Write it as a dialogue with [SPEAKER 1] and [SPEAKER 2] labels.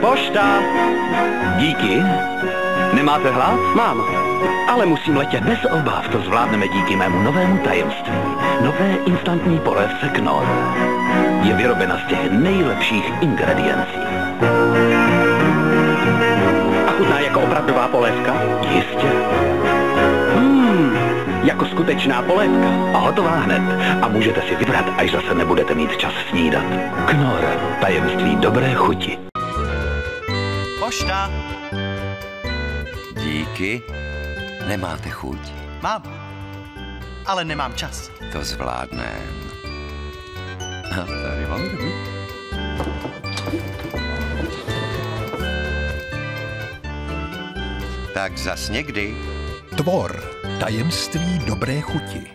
[SPEAKER 1] Pošta!
[SPEAKER 2] Díky. Nemáte hlad?
[SPEAKER 1] Mám, ale musím letět.
[SPEAKER 2] Bez obav to zvládneme díky mému novému tajemství. Nové instantní polévce Knorr. Je vyrobena z těch nejlepších ingrediencí.
[SPEAKER 1] A chutná jako opravdová polévka?
[SPEAKER 2] Jistě.
[SPEAKER 1] Jako skutečná polévka.
[SPEAKER 2] A hotová hned. A můžete si vybrat, až zase nebudete mít čas snídat. Knorr. Tajemství dobré chuti.
[SPEAKER 3] Pošta.
[SPEAKER 4] Díky. Nemáte chuť?
[SPEAKER 3] Mám, ale nemám čas.
[SPEAKER 4] To zvládnem. A tady vám jdu. Tak zas někdy.
[SPEAKER 5] Tvor. Tajemství dobré chuti.